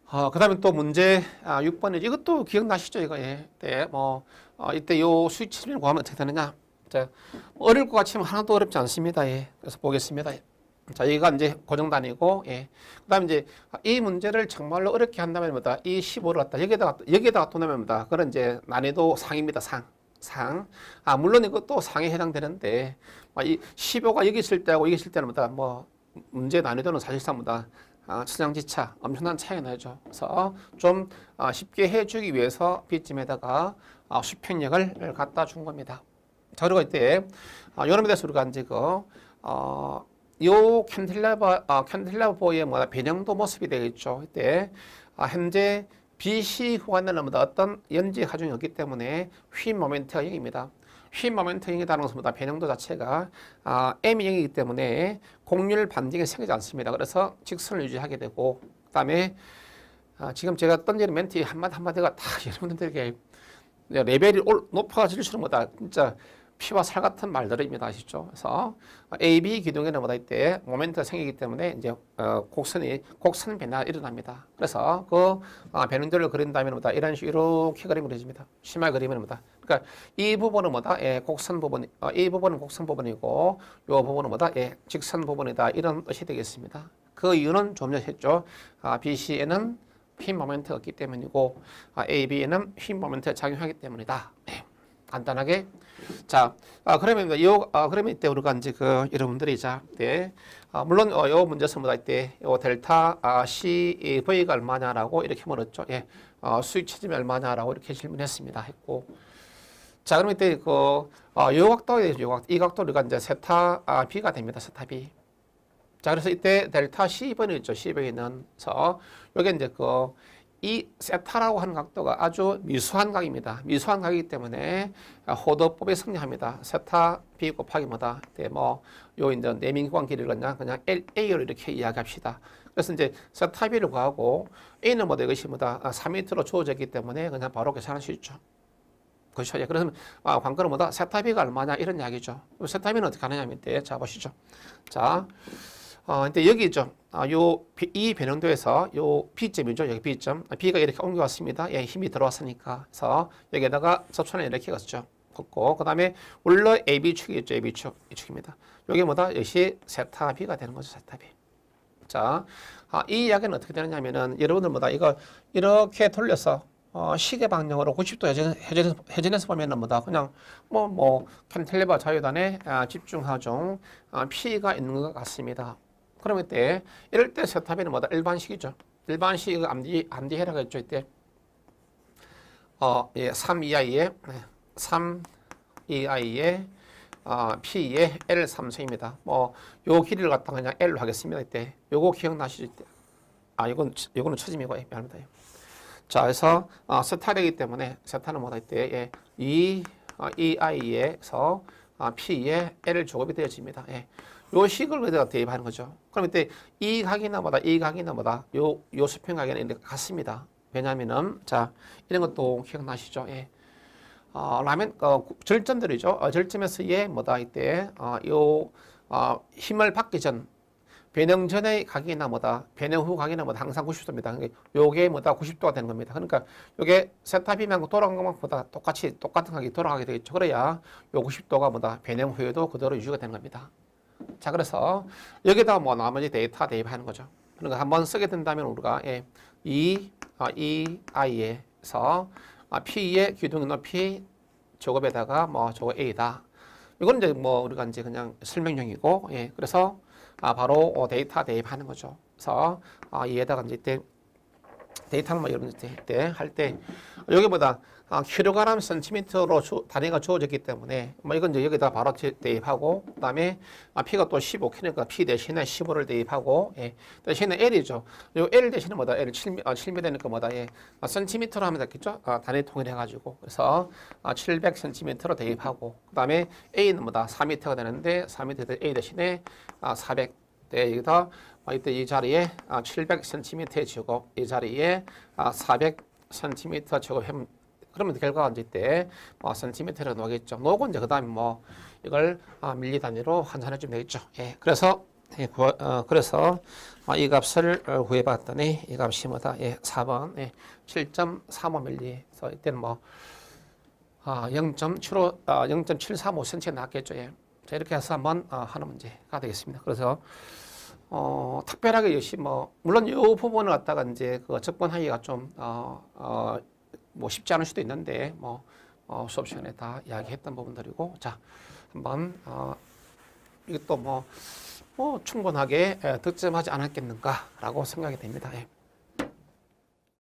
그 다음에 또 문제 6번이죠. 이것도 기억나시죠? 이거, 예. 네, 뭐, 이때 요 수치를 구하면 어떻게 되느냐. 자, 어려울 것 같지만 하나도 어렵지 않습니다. 예. 그래서 보겠습니다. 자, 여기가 이제 고정단위고, 예. 그 다음에 이제 이 문제를 정말로 어렵게 한다면 뭐다? 이 15를 갖다 여기에다가 또 넣으면 뭐다? 그런 이제 난이도 상입니다. 상. 물론 이것도 상에 해당되는데, 이 15가 여기 있을 때하고 여기 있을 때는 뭐다? 뭐, 문제 난이도는 사실상 뭐다? 천양지차 엄청난 차이가 나죠. 그래서 좀 쉽게 해주기 위해서 B쯤에다가 수평력을 갖다 준 겁니다. 자, 그리고 이때 요놈에 대해서 우리가 이제 요 캔틸레버의 변형도 모습이 되겠죠. 이때 현재 BC 후반에는 어떤 연지 하중이 없기 때문에 휨 모멘트가 0입니다. 휨 모멘트 0이라는 것은 변형도 자체가 M이 0이기 때문에 곡률 반등이 생기지 않습니다. 그래서 직선을 유지하게 되고, 그 다음에 지금 제가 던지는 멘트 한마디가 다 여러분들에게 레벨이 높아질수록 진짜 피와 살 같은 말들입니다. 아시죠? 그래서 AB 기둥에는 이때 모멘트가 생기기 때문에 이제 곡선 변화가 일어납니다. 그래서 그 변형들을 그린다면 이런 식으로 이렇게 그림 그려집니다. 심하게 그리면 그러니까 이 부분은 곡선 부분, 이 부분은 곡선 부분이고 이 부분은 직선 부분이다. 이런 뜻이 되겠습니다. 그 이유는 좀 전에 했죠. BC에는 휨 모멘트가 없기 때문이고 AB에는 휨 모멘트가 작용하기 때문이다. 네. 간단하게. 자, 그러면 그러면 이때 우리가 이제 여러분들이 물론 요 문제에서 이때 요 델타 C V가 얼마냐라고 이렇게 물었죠. 예. 수익 체점이 얼마냐라고 이렇게 질문했습니다. 했고. 자, 그럼 이때 요 각도에 이 각도 우리가 이제 세타 B가 됩니다. 세타 B. 자, 그래서 이때 델타 C번이 있죠. C번은 요게 이제 이 세타라고 하는 각도가 아주 미수한 각입니다. 미수한 각이기 때문에 호도법에 성립합니다. 세타 B 곱하기 요 이제 내민구간 길이를 그냥 A로 이렇게 이야기합시다. 그래서 이제 세타 B를 구하고 A는 이것이 3m로 주어져 있기 때문에 그냥 바로 계산할 수 있죠. 그렇죠. 그러면 관건은 세타 B가 얼마냐 이런 이야기죠. 세타 B는 어떻게 하느냐 밑에 자 보시죠. 자. 근데 여기 있죠. 이 변형도에서 요 B점이죠. 여기 B점. B가 이렇게 옮겨왔습니다. 예, 힘이 들어왔으니까. 그래서 여기에다가 접선을 이렇게 걷죠. 걷고, 그 다음에 원래 AB축이 있죠. AB축. 이 축입니다. 요게 역시 세타 B가 되는 거죠. 세타 B. 자, 이 이야기는 어떻게 되느냐면은 여러분들 이거 이렇게 돌려서 시계 방향으로 90도 회전해서 보면은 그냥 캔틸레버 자유단에 집중하중 P가 있는 것 같습니다. 그러면 이때 이럴 때 세타비는 일반식이죠. 일반식 암디해라가 있죠. 이때 3EI에 P의 L 3세입니다. 요 길이를 갖다가 그냥 L로 하겠습니다. 이때 요거 기억나시죠? 이때 요거는 처짐이고 미안합니다. 자, 그래서 세타이기 때문에 세타는 이때 EI에서 P의 L 조곱이 되어집니다. 예. 요 식을 그대로 대입하는 거죠. 그럼 이때 이 각이나 요 수평각에는 이렇게 같습니다. 왜냐면은 자, 이런 것도 기억나시죠? 예. 절점들이죠. 절점에서의 이때 힘을 받기 전 변형 전의 각이나 변형 후 각이나 항상 90도입니다. 요게 90도가 되는 겁니다. 그러니까 요게 세타비면 돌아간 것보다 똑같은 각이 돌아가게 되겠죠. 그래야 요 90도가 변형 후에도 그대로 유지가 되는 겁니다. 자, 그래서 여기다 나머지 데이터 대입하는 거죠. 그러니까 한번 쓰게 된다면 우리가 EI에서 P의 기둥의 높이 제곱에다가 제곱 A다. 이건 이제 우리가 이제 그냥 설명용이고, 예. 그래서 바로 데이터 대입하는 거죠. 그래서 얘에다가 이제 데이터를 여러분들 할 때 여기보다 킬로그램 센티미터로 단위가 주어졌기 때문에 이건 이제 여기다 바로 대입하고, 그다음에 P가 또 15kg니까 P 대신에 15를 대입하고, 예. 대신에 L이죠. 요 L 대신에 L 7m니까 예. 센티미터로 하면 되겠죠. 단위 통일해 가지고 그래서 700cm로 대입하고, 그다음에 A는 4m가 되는데 4m A 대신에 400. 여기다 이때 이 자리에 700cm 제곱, 이 자리에 400cm 제곱하면 그러면 결과가 이제 센티미터로 나오겠죠. 나오고 이제 그다음에 이걸 밀리 단위로 환산해 주면 되겠죠. 예. 그래서 예, 그래서 이 값을 구해봤더니 이 값이 뭐다? 예, 4번 예, 7.35mm. 그래서 이때는 뭐 0.735cm 나왔겠죠. 예. 자, 이렇게 해서 한번 하는 문제가 되겠습니다. 그래서 특별하게 역시 뭐 물론 이 부분을 갖다가 이제 그 접근하기가 좀 뭐 쉽지 않을 수도 있는데 뭐 수업 시간에 다 이야기했던 부분들이고, 자 한번 이것도 뭐 충분하게 득점하지 않았겠는가라고 생각이 됩니다. 예.